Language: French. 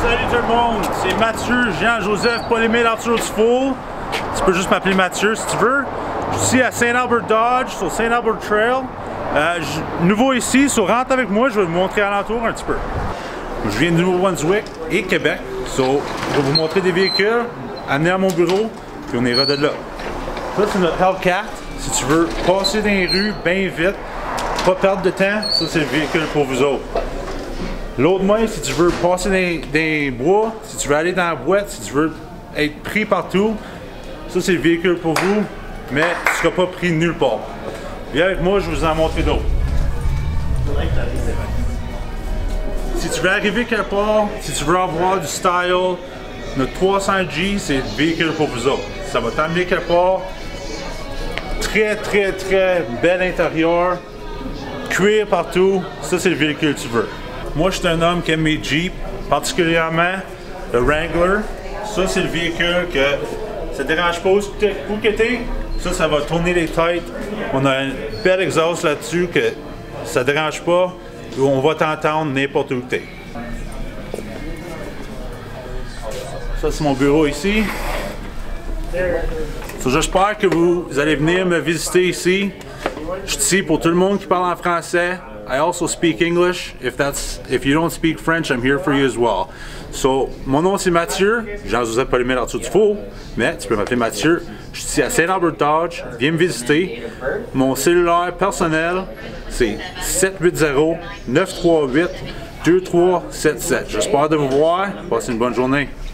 Salut tout le monde, c'est Mathieu, Jean-Joseph, Paul-Émile Arthur Dufour. Tu peux juste m'appeler Mathieu si tu veux. Je suis à St. Albert Dodge, sur St. Albert Trail. Nouveau ici, rentre avec moi, je vais vous montrer alentour un petit peu. Je viens du Nouveau-Brunswick et Québec. Je vais vous montrer des véhicules, amener à mon bureau, puis on ira de là. Ça, c'est notre Hellcat. Si tu veux passer dans les rues bien vite, pas perdre de temps, ça c'est le véhicule pour vous autres. L'autre main, si tu veux passer dans les bois, si tu veux aller dans la boîte, si tu veux être pris partout, ça c'est le véhicule pour vous, mais tu ne seras pas pris nulle part. Viens avec moi, je vais vous en montrer d'autres. Si tu veux arriver quelque part, si tu veux avoir du style, notre 300G, c'est le véhicule pour vous autres. Ça va t'amener quelque part. Très bel intérieur. Cuir partout. Ça, c'est le véhicule que tu veux. Moi, je suis un homme qui aime mes Jeeps, particulièrement le Wrangler. Ça, c'est le véhicule que ça ne dérange pas où que t'es. Ça va tourner les têtes. On a un bel exhaust là-dessus que ça ne dérange pas. On va t'entendre n'importe où que t'es. Ça, c'est mon bureau ici. J'espère que vous allez venir me visiter ici. Je suis ici pour tout le monde qui parle en français. I also speak English. If you don't speak French, I'm here for you as well. So, mon nom c'est Mathieu, Jean-Joseph Paul-Émile Arthur Dufour, mais tu peux m'appeler Mathieu. Je suis ici à St. Albert Dodge, viens me visiter. Mon cellulaire personnel, c'est 780-938-2377. J'espère de vous voir. Passez une bonne journée.